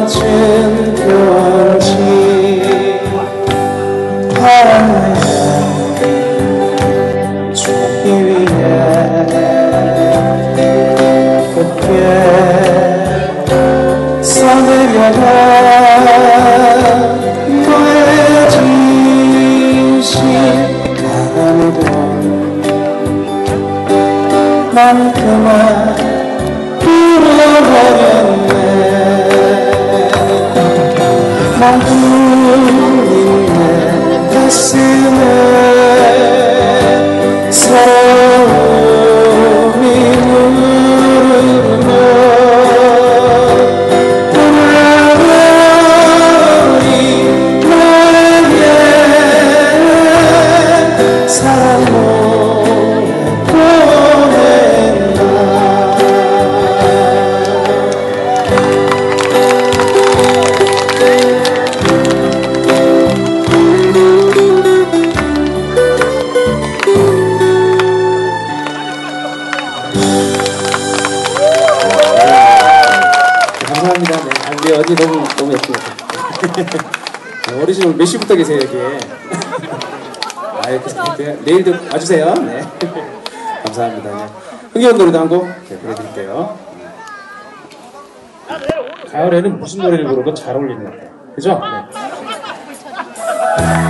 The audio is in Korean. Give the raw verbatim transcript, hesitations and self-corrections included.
멋진 편지 바람에 종이 위에 곱게 써내려가 너의 진심 가라매던 난 그만 잃어버렸네. 난 울린 내 가슴에 서러움이 흐르며 떠나버린 너에게 사랑 노래 보낸다. 감사합니다. 네. 아, 우리 어디 너무, 너무 예쁘네요. 어르신 오늘 몇 시부터 계세요, 여기에? 아, 이렇게, 내일도 와주세요. 네. 감사합니다. 네. 흥겨운 노래도 한 곡 네, 보내드릴게요. 가을에는 무슨 노래를 부르고 잘 어울리는 것 같아요. 그죠? 네.